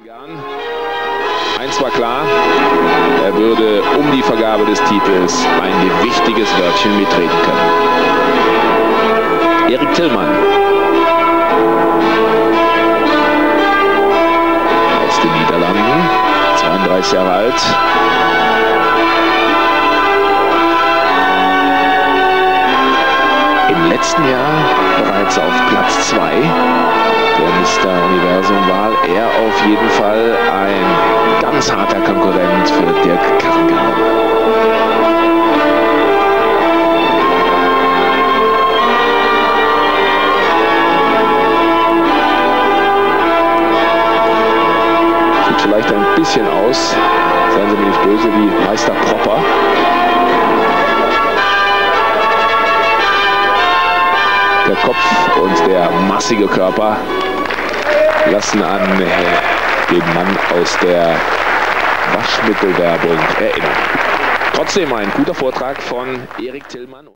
Eins war klar, er würde um die Vergabe des Titels ein wichtiges Wörtchen mitreden können. Erik Tillmann aus den Niederlanden, 32 Jahre alt. Im letzten Jahr bereits auf Platz 2 der Mr. Universum war er auf jeden Fall ein ganz harter Konkurrent für Dirk Karrengal. Sieht vielleicht ein bisschen aus, seien Sie mir nicht böse, wie Meister Propper. Der Kopf und der massige Körper lassen an den Mann aus der Waschmittelwerbung erinnern. Trotzdem ein guter Vortrag von Erik Tillmann.